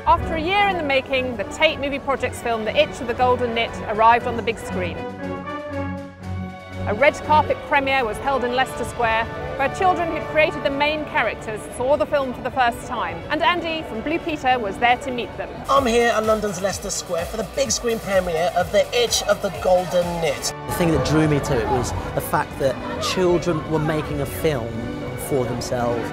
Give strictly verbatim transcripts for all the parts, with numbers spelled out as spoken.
After a year in the making, the Tate Movie Project's film The Itch of the Golden Nit arrived on the big screen. A red carpet premiere was held in Leicester Square, where children who'd created the main characters saw the film for the first time. And Andy from Blue Peter was there to meet them. I'm here at London's Leicester Square for the big screen premiere of The Itch of the Golden Nit. The thing that drew me to it was the fact that children were making a film for themselves.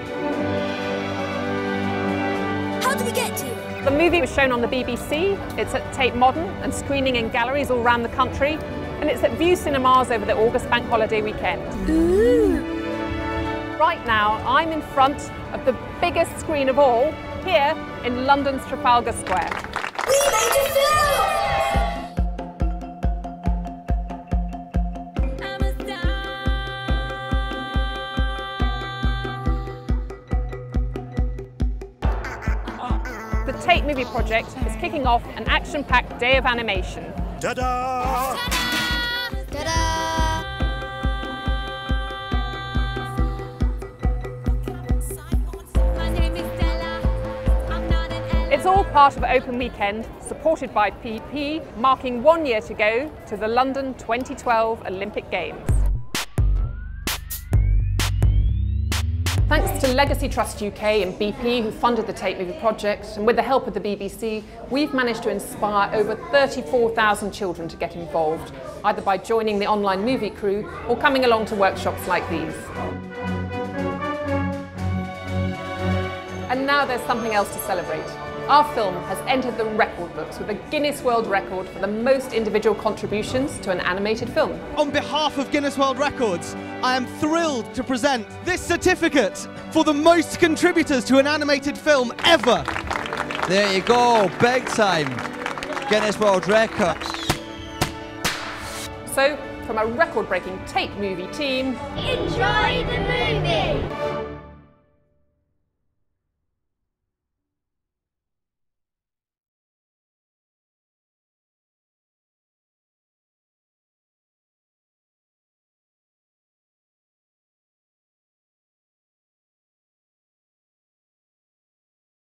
How do we get to you? The movie was shown on the B B C, it's at Tate Modern and screening in galleries all around the country, and it's at View Cinemas over the August bank holiday weekend. Ooh. Right now, I'm in front of the biggest screen of all, here in London's Trafalgar Square. We made a film! The Tate Movie Project is kicking off an action-packed day of animation. Ta-da! It's all part of Open Weekend, supported by P P, marking one year to go to the London twenty twelve Olympic Games. Thanks to Legacy Trust U K and B P, who funded the Tate Movie Project, and with the help of the B B C, we've managed to inspire over thirty-four thousand children to get involved, either by joining the online movie crew or coming along to workshops like these. And now there's something else to celebrate. Our film has entered the record books with a Guinness World Record for the most individual contributions to an animated film. On behalf of Guinness World Records, I am thrilled to present this certificate for the most contributors to an animated film ever. There you go, big time. Guinness World Record. So, from a record-breaking Tate Movie team, Enjoy the movie!